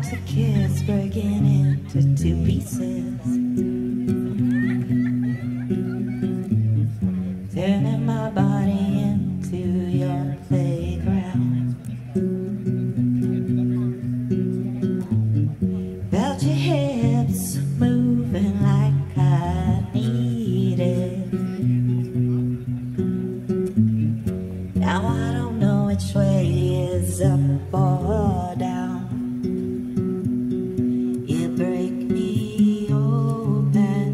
a kiss breaking into two pieces, turning my body into your playground. Felt your hips moving like I needed. Now I don't know which way is up or down. You break me open,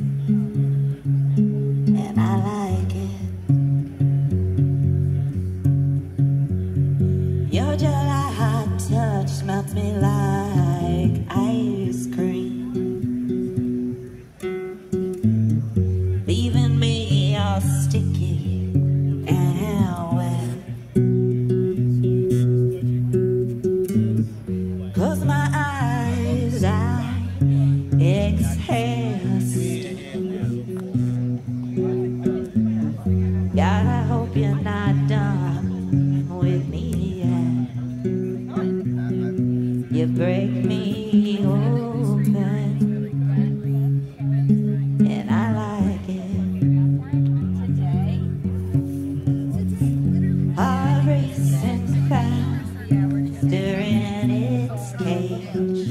and I like it. Your July hot touch melts me like ice cream, leaving me all sticky and wet. Close my eyes, I exhale still. God, I hope you're not done with me yet. You break me open, and I like it. Heart racing fast, stirring its cage,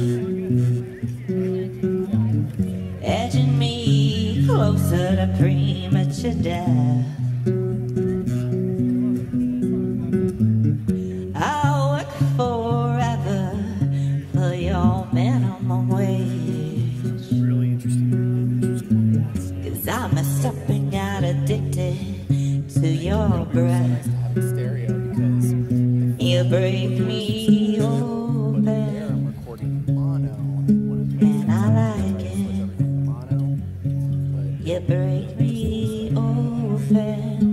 edging me closer to premature death. I'll work forever for your minimum wage. Really interesting. 'Cause I'm messed up and got addicted to your breath. Stereo because You break me open, I'm recording mono. and I like it. Mono, but You break me open,